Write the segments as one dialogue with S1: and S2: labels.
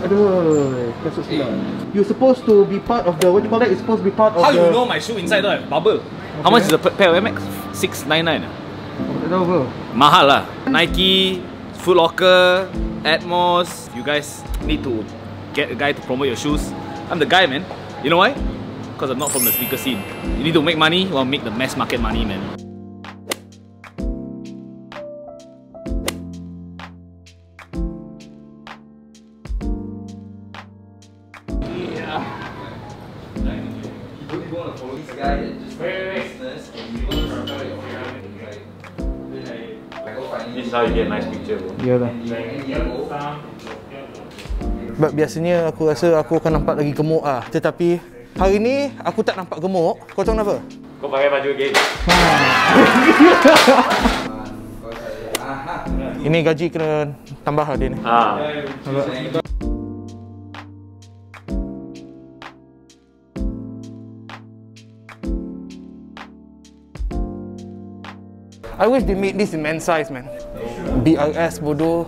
S1: Aduh, kasut sebelah. You're supposed to be part of the, what you call that? It's supposed to be part of
S2: How
S1: the...
S2: you know my shoe inside don't have bubble? Okay. How much is a pair of MX? 699.
S1: Tak tahu bro.
S2: Mahal lah. Nike, Foot Locker, Atmos. You guys need to get a guy to promote your shoes. I'm the guy, man. You know why? Because I'm not from the sneaker scene. You need to make money, well, make the mass market money, man.
S3: This is how you get a nice picture, bro.
S1: Yalah. Sebab biasanya aku rasa aku akan nampak lagi gemuk ah. Tetapi hari ni aku tak nampak gemuk. Kau tahu kenapa?
S3: Kau pakai baju game.
S1: Ini gaji kena tambah lah dia ni. I wish they made this in men's size, man. BRS bodoh.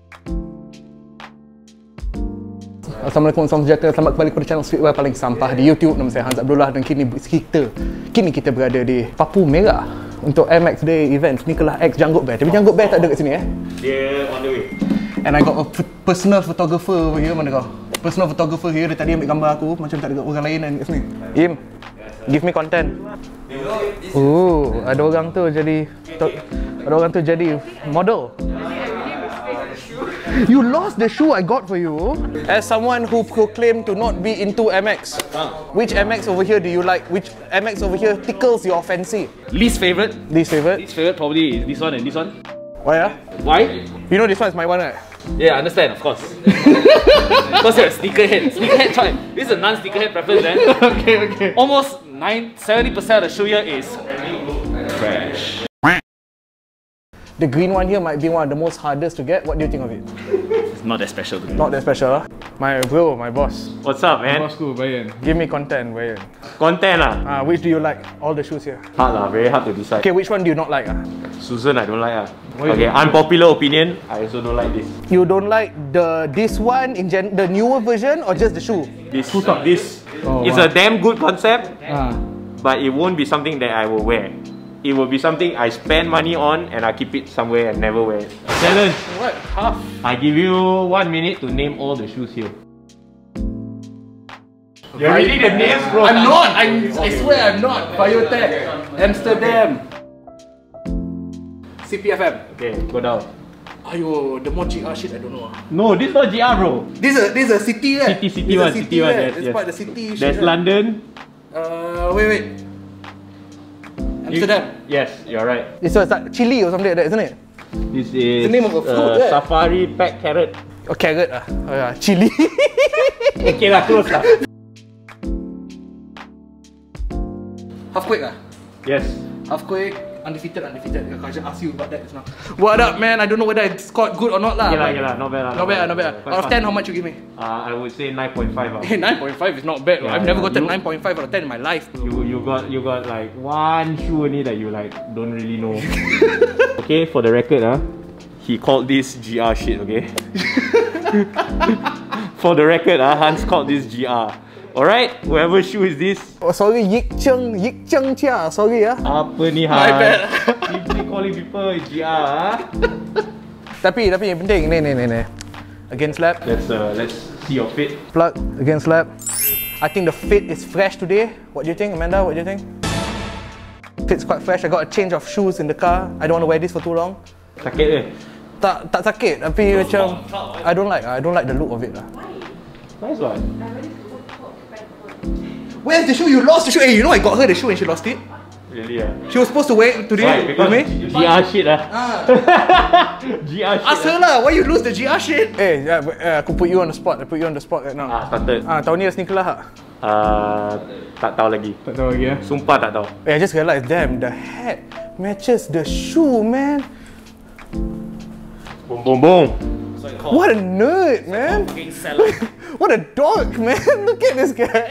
S1: Assalamualaikum, salam sejahtera. Selamat kembali kepada channel Streetwear paling sampah di YouTube. Nama saya Hans Abdullah dan kini kita berada di Papu Merah untuk Air Max Day event Sneakerlah X Janggut Bear. Tapi Janggut Bear tak ada kat sini
S3: Dia on the way.
S1: And I got a personal photographer over here. Mana kau? Personal photographer here. Dia tadi ambil gambar aku macam tak ada orang lain kan kat sini. Im, give me content. Ada orang tu jadi model. You lost the shoe I got for you. As someone who proclaimed to not be into MX, which MX over here do you like? Which MX over here tickles your fancy?
S2: Least favorite?
S1: Least favorite?
S2: Least favorite probably is this one and this one.
S1: Why?
S2: Why?
S1: You know this one is my one, right?
S2: Yeah, I understand, of course. Because you're a sneakerhead. Sneakerhead, try. This is a non-sneakerhead preference, then.
S1: Okay.
S2: Almost 70% of the shoe here is trash.
S1: The green one here might be one of the most hardest to get. What do you think of it?
S2: It's not that special to me.
S1: Not that special, huh? My bro, my boss.
S3: What's up, man?
S1: Boss cool, Bayan. Give me content, Bayan.
S3: Content lah.
S1: Which do you like? All the shoes here.
S3: Hard lah, very hard to decide.
S1: Okay, which one do you not like?
S3: Susan, I don't like ah. Okay, unpopular opinion, I also don't like this.
S1: You don't like this one in the newer version or just the shoe?
S3: This it's a damn good concept, but it won't be something that I will wear. It will be something I spend money on and I keep it somewhere and never wear it. Challenge.
S1: What? Half?
S3: I give you 1 minute to name all the shoes here. You're reading the names, bro.
S1: I'm not. I swear I'm not. Biotech, Amsterdam, CPFM.
S3: Okay, go down.
S1: Ayo, the more GR shit I don't know.
S3: No, this is not GR, bro.
S1: This is a city, right?
S3: City one. Yes,
S1: It's part of the city.
S3: There's
S1: shit,
S3: London.
S1: Wait. Amsterdam.
S3: Yes, you're right.
S1: It's like chili or something like that, isn't it?
S3: This is
S1: the name of a fruit, yeah.
S3: Safari Pack Carrot.
S1: Oh, carrot ah. Oh yeah, chili.
S3: Okay lah, close lah.
S1: Halfquake ah?
S3: Yes.
S1: Halfquake, undefeated. I just ask you about that just now. What up, man? I don't know whether I scored good or not lah.
S3: Yeah lah, not bad lah.
S1: Not bad. Out of 10, how much you give me?
S3: I would say 9.5 lah.
S1: Hey, 9.5 is not bad.
S3: Yeah,
S1: I've never gotten 9.5 out of 10 in my life, bro.
S3: You got like one shoe only that you like don't really know. Okay, for the record he called this GR shit, okay? For the record Hans called this GR. Alright, whoever shoe is this?
S1: Oh, sorry, Yik Cheng Chia. Sorry
S3: Apa ni Hans?
S1: My bad.
S3: Keep calling people GR
S1: Tapi yang penting ni. Against lap.
S3: Let's see your fit.
S1: Plug against lap. I think the fit is fresh today. What do you think, Amanda? What do you think? Fit's quite fresh. I got a change of shoes in the car. I don't want to wear this for too long.
S3: Sakit ke?
S1: Tak sakit. Tapi macam I don't like the look of it lah.
S3: Nice one.
S1: Where's the shoe? You lost the shoe. Hey, you know I got her the shoe and she lost it.
S3: Really?
S1: She was supposed to wear it today with me.
S3: GR shit GR shit.
S1: Ask her lah. Why you lose the GR shit? Hey, aku put you on the spot. I put you on the spot right now.
S3: Started.
S1: Tahun ni ada Sneakerlah tak?
S3: Tak tahu lagi. Sumpah tak tahu.
S1: I just realised, damn, the hat matches the shoe, man.
S3: Boom.
S1: What a nerd, man. What a dork, man. Look at this guy.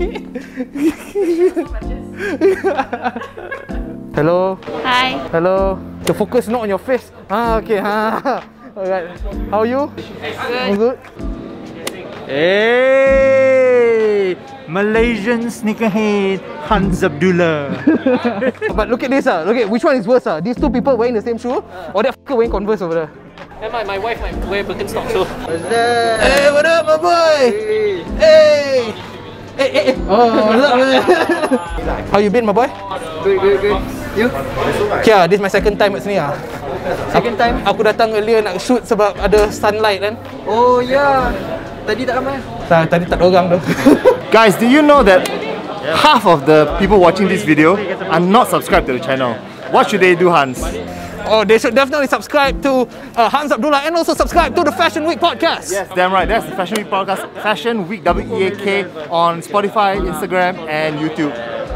S1: Hello.
S4: Hi.
S1: Hello. The focus not on your face. Okay. Alright. How are you?
S4: Good.
S1: I'm good.
S4: Hey, Malaysian sneakerhead Hans Abdullah.
S1: But look at this, look at which one is worse, These two people wearing the same shoe, or that fucker wearing Converse over there?
S5: And my wife might wear Birkenstock, so.
S1: Hey, what up, my boy? Hey. Hey. Oh, what's up, man? How you been, my boy?
S5: Good. You?
S1: Kia, this is my second time kat sini
S5: Second time?
S1: Aku datang earlier nak shoot sebab ada sunlight kan.
S5: Oh ya. Tadi tak ramai.
S1: Tadi tak ada orang tu.
S6: Guys, do you know that half of the people watching this video are not subscribed to the channel? What should they do, Hans?
S1: Oh, they should definitely subscribe to Hans Abdullah and also subscribe to the Fashion Week podcast.
S6: Yes, damn right. That's the Fashion Week podcast, Fashion Week WEAK on Spotify, Instagram, and YouTube.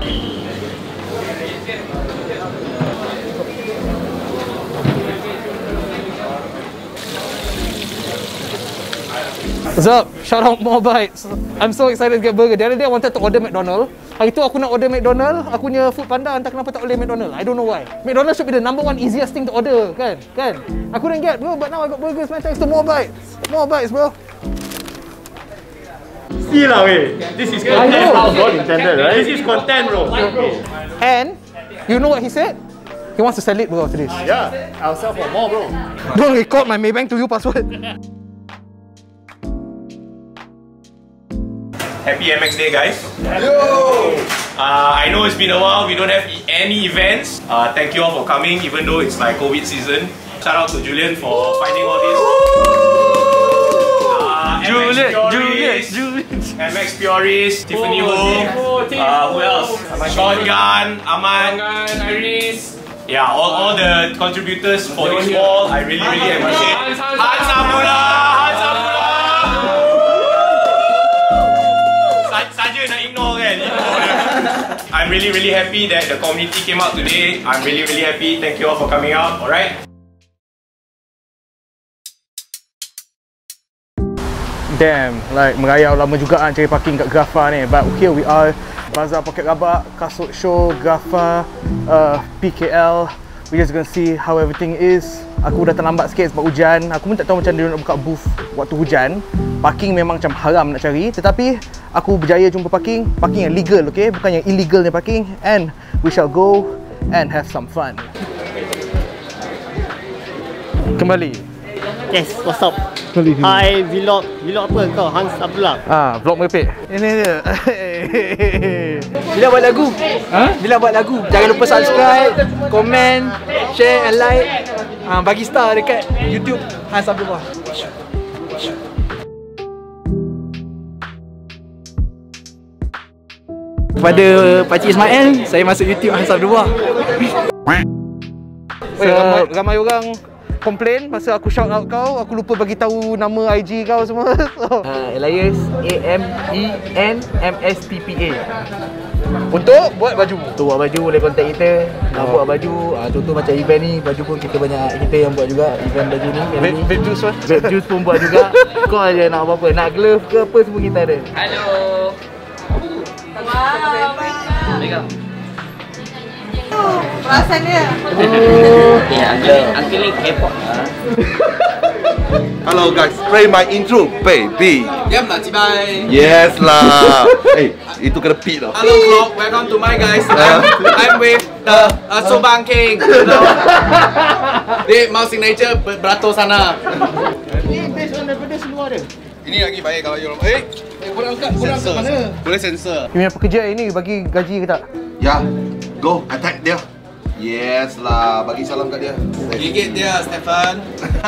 S1: What's up? Shout out More Bites. I'm so excited to get burger. The other day I wanted to order McDonald's. Hari tu aku nak order McDonald's, aku punya Food Panda entah kenapa tak boleh McDonald's. I don't know why. McDonald's should be the number one easiest thing to order, kan? I couldn't get, bro, but now I got burgers, man. Thanks to More Bites. More Bites, bro.
S3: See lah, wey. This is content how God intended, right? This is content, bro.
S1: And you know what he said? He wants to sell it, bro, after this.
S6: Yeah, I'll sell for more, bro.
S1: Don't record my Maybank to you password.
S3: Happy MX Day, guys. Hello! I know it's been a while, we don't have any events. Thank you all for coming, even though it's like COVID season. Shout out to Julian for finding all this. Julian. MX Purist, Tiffany Ho. Who else? Shotgun, Aman, Iris. Yeah, all the contributors for this wall, I really appreciate. Hans Abdullah! Saja nak ignore kan? I'm really happy that the community came out today. I'm really happy. Thank you all for coming out. Alright?
S1: Damn, like merayau lama juga cari parking kat Grafa ni. But here we are, Bazaar Pocket Rabak, Kasut Show, Grafa, PKL. We just gonna see how everything is. Aku dah terlambat sikit sebab hujan. Aku pun tak tahu macam dia nak buka booth waktu hujan. Parking memang macam haram nak cari. Tetapi aku berjaya jumpa parking yang legal, okay? Bukan yang illegal ni parking. And we shall go and have some fun. Kembali.
S7: Yes, what's up? Hi, vlog apa kau? Hans Abdullah.
S1: Vlog merepek. Ini dia.
S5: Bila buat lagu? Bila buat lagu? Jangan lupa subscribe, komen, share and like. Bagi star dekat YouTube Hans Abdullah. Kepada Pakcik Ismail, saya masuk YouTube Hans Abdullah.
S1: Ramai orang komplain masa aku shout out kau, aku lupa bagi tahu nama IG kau semua.
S5: Elias AMENMSTPA.
S1: Untuk buat baju.
S5: Untuk buat baju boleh contact kita. Nak buat baju, contoh macam event ni, baju pun kita yang buat juga. Event baju ni,
S1: Vape juice pun.
S5: Vape juice pun buat juga. Kau aja nak apa-apa, nak glove ke apa semua kita ada.
S2: Hello.
S5: Megang.
S8: Perasan dia.
S5: I'm feeling K-pop.
S9: Hello guys, play my intro, baby.
S5: Diam lah, cibai.
S9: Yes lah. Itu kena beat lah.
S5: Hello vlog, welcome to my guys. I'm with the Subang King. Di mau signature beratur sana.
S1: Ini based on daripada seluar dia.
S9: Ini lagi baik kalau you
S1: Korang angkat mana?
S9: boleh sensor.
S1: You punya pekerja ini bagi gaji ke tak?
S9: Ya, go attack dia. Yes lah, bagi salam kat dia.
S5: Gigit dia, Stefan.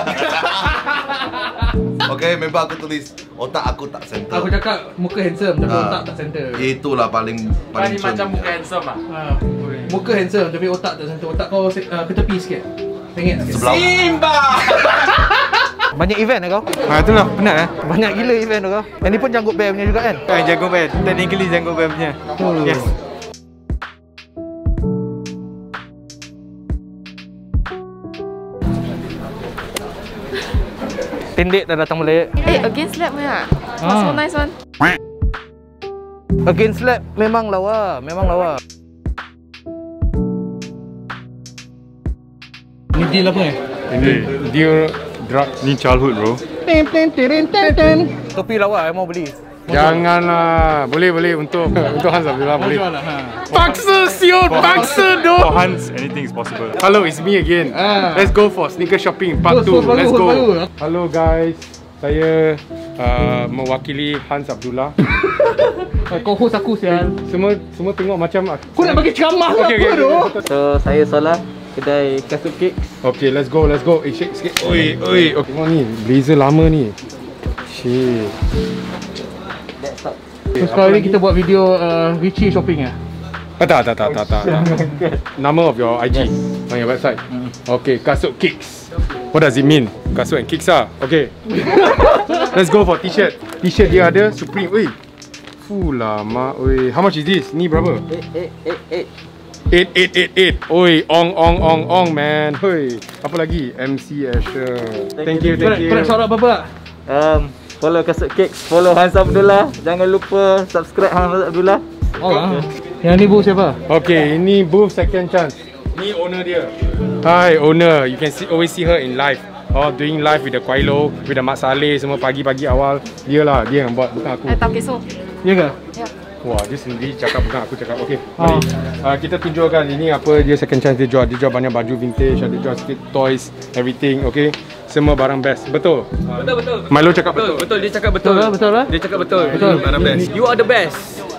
S9: Okay, member aku tulis otak aku tak center.
S1: Aku cakap muka handsome tapi otak tak center.
S9: Itulah paling
S5: Macam muka handsome lah.
S1: Muka handsome tapi otak tak center. Otak kau ke tepi sikit. Tengok sikit.
S9: Sebelah.
S5: Simba.
S1: Banyak event kau?
S4: Itulah, penat
S1: Banyak gila event kau. Yang ni pun janggut band punya juga kan?
S4: Jago band, technically jago band punya. Yes.
S1: Pendek dah datang balik.
S8: Against lab punya. So nice one.
S1: Against lab memang lawa, Ni deal apa ni?
S4: Ini dia drug ni childhood bro.
S1: Topi lawa, I mau beli.
S10: Janganlah. Boleh untuk Hans Abdullah boleh. Paksa siot, paksa dong.
S11: For Hans, anything is possible.
S10: Hello, it's me again. Let's go for sneaker shopping part 2. Let's go. Hello guys, saya mewakili Hans Abdullah.
S1: Kau host aku sial.
S10: Semua tengok macam aku.
S1: Kau nak bagi ceramah ke apa tu?
S5: So saya Solah, kedai Kasut Cakes.
S10: Okay, let's go. Shake sikit. Oi. Okay, tengok ni, blazer lama ni. Shit.
S1: So sekarang ni kita buat video Richie shopping lah.
S10: Tak. Nama of your IG on your website. Okay, Kasut Kicks. What does it mean? Kasut and kicks lah. Okay. Let's go for t-shirt. T-shirt dia ada Supreme. Oi. Lama. Oi. How much is this? Ni berapa? 888. Oi, ong man. Oi. Apa lagi? MC Asher. Thank you.
S1: Kau nak shout out apa?
S5: Follow Kasut Cakes, follow Hans Abdullah. Jangan lupa subscribe Hans Abdullah.
S1: Yang ni booth siapa?
S10: Okay, ini booth Second Chance. Ni owner dia. Hi owner, you can always see her in live. Doing live with the Kuailo, with the Mat Saleh semua pagi-pagi awal. Dia yang buat, bukan aku.
S8: Tak kisah.
S1: Ya ke?
S8: Ya.
S10: Wah, dia sendiri cakap, bukan aku cakap. Okay, mari. Kita tunjukkan ini apa dia Second Chance dia jual. Dia jual banyak baju vintage, ada jual sikit toys, everything, okay. Semua barang best. Betul?
S2: Betul.
S10: Milo cakap betul.
S2: Betul, dia cakap betul.
S1: Betul lah.
S2: Dia cakap betul. Barang best. You are the best.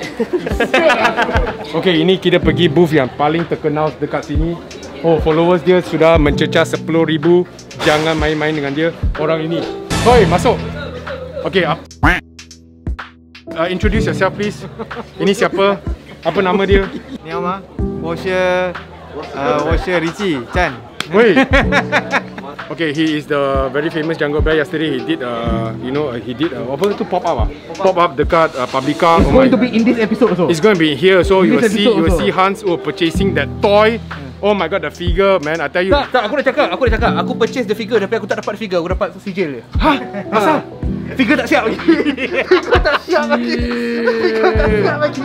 S10: Okay, ini kita pergi booth yang paling terkenal dekat sini. Followers dia sudah mencecah 10,000. Jangan main-main dengan dia. Orang ini. Hoi, masuk. Okay, introduce yourself please. Ini siapa? Apa nama dia?
S4: Ni Ama. Washer Richie Chan.
S10: Woi. Okay, he is the very famous Janggut Bear. Yesterday he did apa tu pop up pop up dekat Publica.
S1: It's going to be in this episode also.
S10: It's going to be here, so you will see Hans purchasing that toy. Oh my god, the figure, man! I tell you.
S1: Tak, aku dah cakap. Aku purchase the figure tapi aku tak dapat figure. Aku dapat sijil dia.
S10: Hah? Asal?
S1: Figure tak siap lagi. Figure tak siap lagi.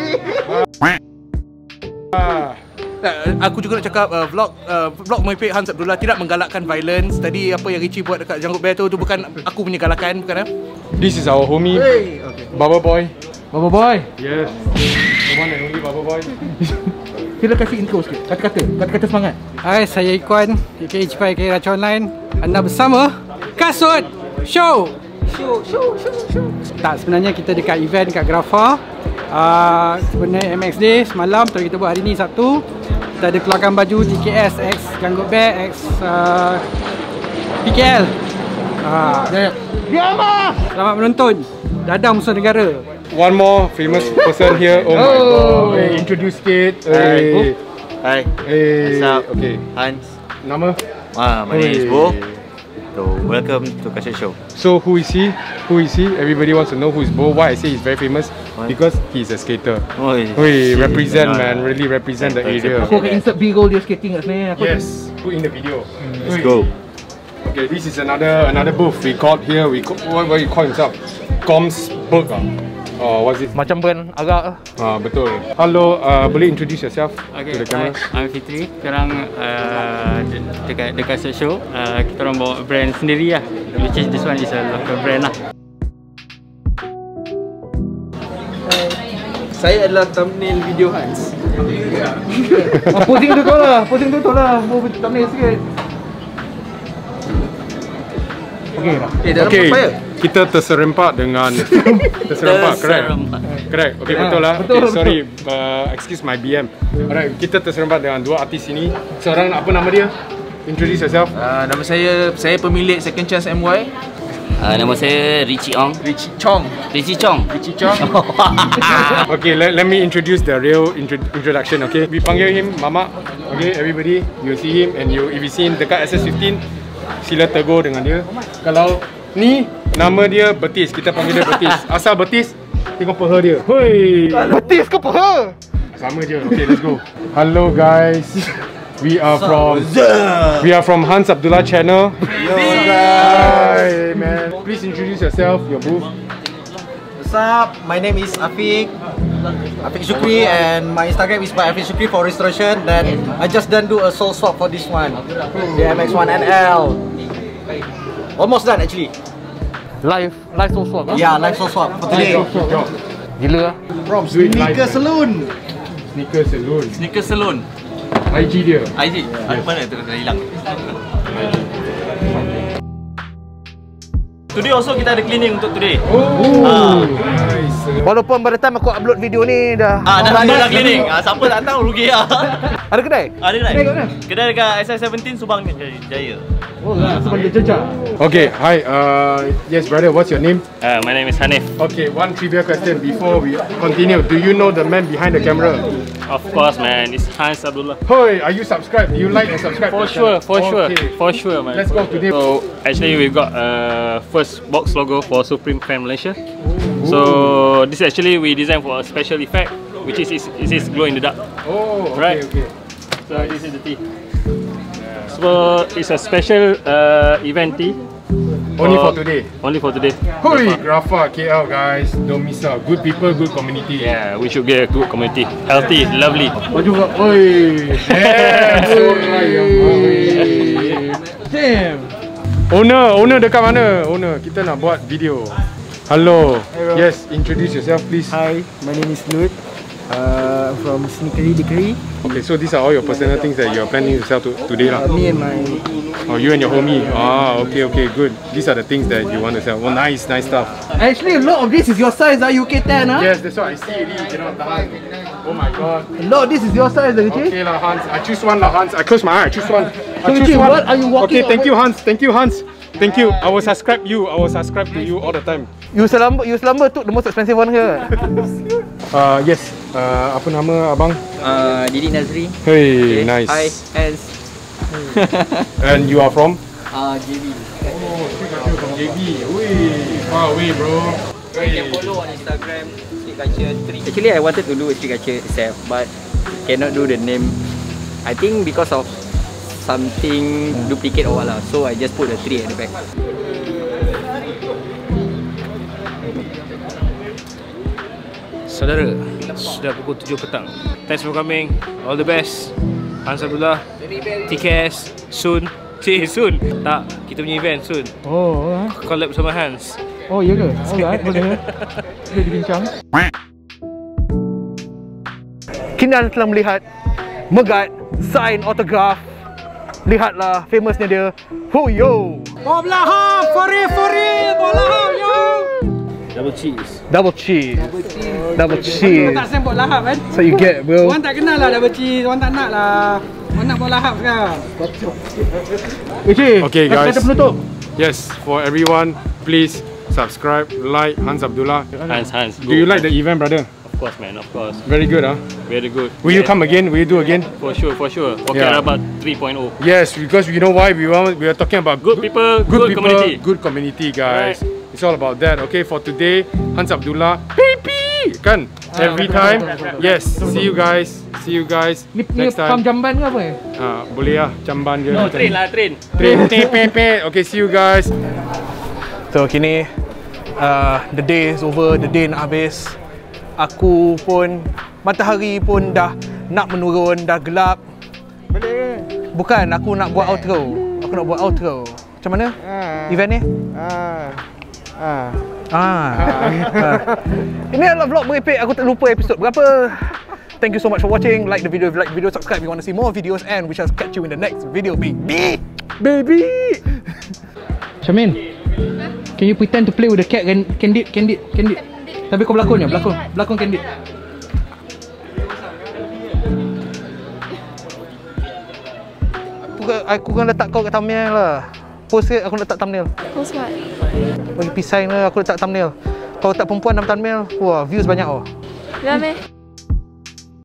S1: Aku juga nak cakap vlog Merepek Hans Abdullah tidak menggalakkan violence. Tadi apa yang Richie buat dekat Janggut Bear tu bukan aku punya galakan, bukan eh?
S10: This is our homie, Baba Boy.
S1: Baba Boy.
S10: Yes. The one and only Baba Boy.
S1: Sila kasih intro sikit. Kata-kata semangat.
S12: Hai, saya Ikhwan, KK Raca Online. Anda bersama Kasut Show. Tak, sebenarnya kita dekat event dekat Grafa. Sebenarnya MX Day semalam, tapi kita buat hari ni Sabtu. Kita ada keluarkan baju TKS X Janggut Bear X PKL. Selamat menonton. Dadah musuh negara.
S10: One more famous person here. Oh my god. Hey, introduce it.
S13: Hi. What's up?
S10: Okay.
S13: Hans.
S10: Nama?
S13: My name is Bo. So welcome to Kasut Show.
S10: So who is he? Everybody wants to know who is Bo. Why I say he's very famous? Because he's a skater. Represent man, really represent the area.
S1: Aku akan insert B-roll dia skating kat sini.
S10: Yes, put in the video.
S13: Let's go.
S10: Okay, this is another booth we called here. What you call himself? Comsburg. What's it?
S1: Macam brand agak.
S10: Betul. Hello, boleh introduce yourself to the camera?
S14: I'm Fitri. Sekarang dekat Kasut Show, kita orang bawa brand sendiri lah. Which is this one is a local brand lah.
S5: Saya adalah thumbnail video Hans.
S1: Posing tu lah. Mau thumbnail sikit.
S10: Okay, kita terserempak dengan correct. Okay, betul lah. Okay, sorry, excuse my BM. Alright, kita terserempak dengan dua artis ini. Seorang apa nama dia? Introduce yourself.
S5: Nama saya pemilik Second Chance MY.
S14: Nama saya Richie Ong.
S5: Richie Chong.
S10: Okay, let me introduce the real introduction. Okay, we panggil him Mama. Okay, everybody, you see him and if you see him dekat SS15, sila tegur dengan dia. Kalau ni nama dia Betis, kita panggil dia Betis. Asal Betis, tengok peha dia. Hoi.
S1: Betis ke peha?
S10: Sama je. Okay, let's go. Hello guys. We are from Hans Abdullah channel. Hi man. Please introduce yourself, your booth.
S15: What's up? My name is Afiq Shukri, and my Instagram is by Afiq Shukri for restoration. Then I just done do a soul swap for this one, the MX1 NL. Almost done actually.
S1: Live soul swap.
S15: Yeah, live soul swap for today.
S1: Gila lah.
S10: From
S15: Sneaker Saloon.
S10: Sneaker Saloon.
S2: Sneaker Saloon.
S10: IG dia.
S2: IG. Mana tu dah hilang. Today also kita ada cleaning untuk today.
S10: Nice.
S1: Walaupun by the time aku upload video ni dah
S2: dah cleaning. Siapa tak tahu rugi lah.
S1: Ada kedai?
S2: Ada kedai.
S1: Kedai kat mana?
S2: Kedai dekat SI17 Subang Jaya.
S1: Oh lah, sebab dia jejak.
S10: Okay, hi. Yes, brother. What's your name?
S14: My name is Hanif.
S10: Okay, one trivia question before we continue. Do you know the man behind the camera?
S14: Of course, man. It's Hans Abdullah.
S10: Hey, are you subscribed? Do you like and subscribe?
S14: For sure, man.
S10: Let's go today.
S14: So actually, we've got first box logo for Supreme Fan Malaysia. So this actually we designed for a special effect, which is glow in the dark.
S10: Oh, okay,
S14: right.
S10: Okay.
S14: So this is the tee. So it's a special event tee.
S10: Only for today.
S14: Only for today.
S10: Holy Grafa KL, guys. Don't miss out. Good people, good community.
S14: Yeah, we should get a good community. Healthy, lovely.
S10: Baju kat. Oi. Damn. Owner dekat mana? Owner, kita nak buat video. Hello. Yes, introduce yourself please.
S11: Hi, my name is Lut. From Sneakery Dickery.
S10: Okay, so these are all your personal things that you're planning to sell today lah.
S11: Me and my...
S10: Oh, you and your homie. Ah, okay, good. These are the things that you want to sell. Oh, nice stuff.
S11: Actually, a lot of this is your size, UK 10, huh?
S10: Yes, that's what I see. You cannot tahan. Oh my god.
S11: A lot of this is your size,
S10: Okay lah, Hans. I choose one lah, Hans. I close my eye. I choose one.
S11: What are you walking?
S10: Okay, thank you, Hans. Thank you, Hans. Thank you. I will subscribe you. I will subscribe to you all the time.
S1: You Selamba took the most expensive one here.
S10: Yes. Apa nama abang?
S16: Didi Nazri.
S10: Hey, nice.
S16: Hi, Hans.
S10: And you are from?
S16: JB.
S10: Oh, from JB. Wee, far away, bro.
S16: You can follow on Instagram, Street Culture 3. Actually, I wanted to do Street Culture itself, but cannot do the name. I think because of something duplicate or what lah. So I just put a 3 at the back.
S3: Saudara, sudah pukul 7 petang. Thanks for coming. All the best. Hans Abdullah, TKS, soon. Soon. Tak, kita punya event soon.
S1: Oh,
S3: collab bersama Hans.
S1: Oh, iya ke? Alright, boleh. Boleh dibincang. Kini anda telah melihat Megat sign autograph. Lihatlah famousnya dia. Yo.
S12: Bola ham, furi, bola ham, yo.
S3: Double cheese.
S12: Kau tak send bola ham kan?
S1: So you get, bro.
S12: Orang tak kenal lah double cheese, orang tak nak lah. Orang nak bola ham sekarang.
S10: Okay guys. Yes, for everyone, please subscribe, like Hans Abdullah.
S14: Hans.
S10: Do you like the event, brother?
S14: Of course, man. Of course.
S10: Very good, huh?
S14: Very good.
S10: Will you come again? Will you do again?
S14: For sure. Okay, about 3.0.
S10: Yes, because you know why we are talking about
S14: good people, good community.
S10: Good community, guys. Right. It's all about that. Okay, for today, Hans Abdullah, kan? Every time. Yes. See you guys. Next time.
S1: Pam jamban ke apa?
S10: Boleh lah, jamban je.
S14: No, train lah, train.
S10: Okay, see you guys.
S1: So kini the day is over, the day nak habis. Aku pun, matahari pun dah nak menurun, dah gelap. Bukan, aku nak buat outro. Macam mana? Event ni? Ini adalah vlog merepek, aku tak lupa episod berapa. Thank you so much for watching. Like the video, if you like the video, subscribe if you want to see more videos, and we shall catch you in the next video, baby. Syamin, can you pretend to play with the cat? Candid. Tapi kau berlakon Candid. Aku kan letak kau kat thumbnail lah. Post ke aku letak thumbnail?
S8: Post what?
S1: Bagi pisai lah aku letak thumbnail. Kau letak perempuan dalam thumbnail, wah views banyak oh.
S8: Ramai.